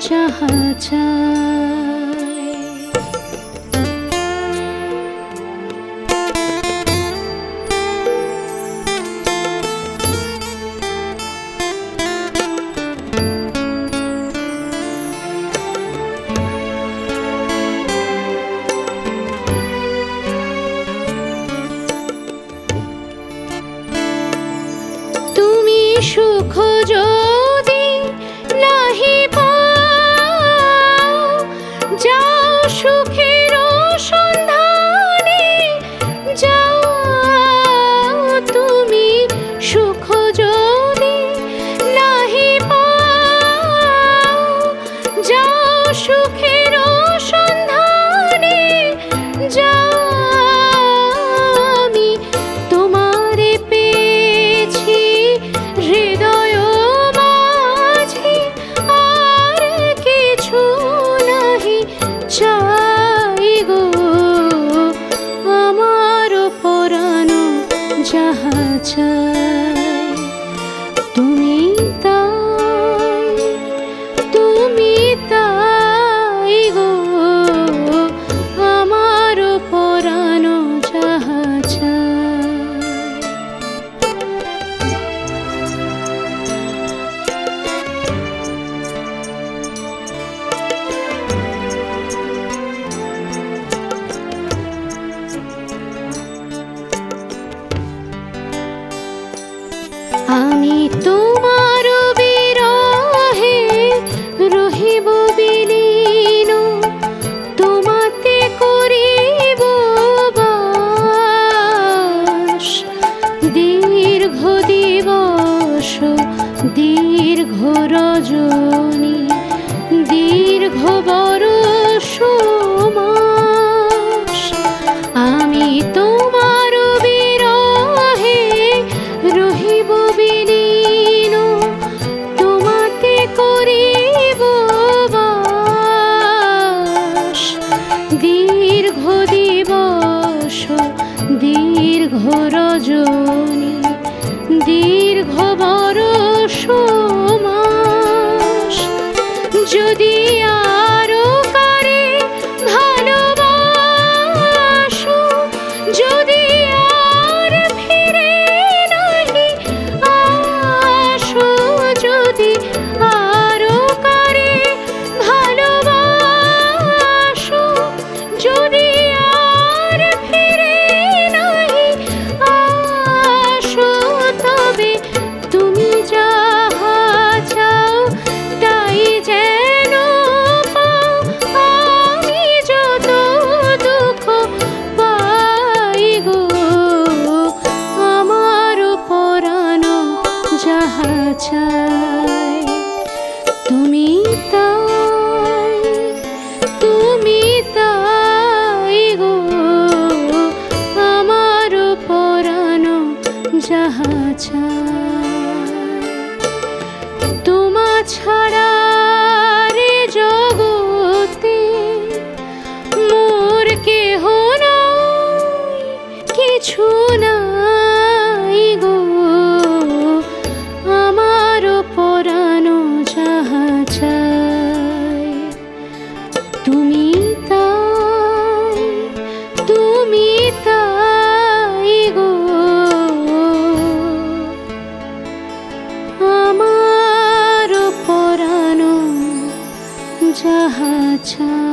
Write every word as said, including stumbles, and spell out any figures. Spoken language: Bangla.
যাহা চাই। সুখ যদি নাহি পাও, যাও সুখের সন্ধানে যাও। তুমি সুখ যদি নাহি পাও, যাও সুখের সন্ধানে যাও। আমি তোমারে পেয়েছি হৃদয় মাঝে, আর কিছু নাহি চাই গো। আমার পরাণ যাহা চাই, তুমি তাই, তুমি তাই গো। আমার পরাণ যাহা চাই। আমি তোমার বিরহে রহিব বিলীন, তোমাতে করিব বাস। দীর্ঘ দিবস দীর্ঘ রজনী, দীর্ঘ বরষ মাস। আমি তোমার বিরহে রহিব বিলীন, তোমাতে করিব বাস। দীর্ঘ দিবস দীর্ঘ রজনী, দীর্ঘ বরষ মাস। যদি আরো কারে ভালোবাসো, যদি আর ফিরে নাহি আসো, যদি আরো কারে ভালোবাসো, যদি আর ফিরে নাহি আসো, তবে তুমি যাহা চাও তাই যেন পাও। আমি যত দুঃখ পাই গো, আমার পরাণ যাহা চাই, তুমি তাই, তুমি তাই গো। আমার পরাণ যাহা চাই। তোমা ছাড়া রে জগতে মোর কেহ নাই, কিছু নাই গো। আমার পরাণ যাহা চাই, তুমি তাই, তুমি তাই গো। আমার পরাণ যাহা চাই।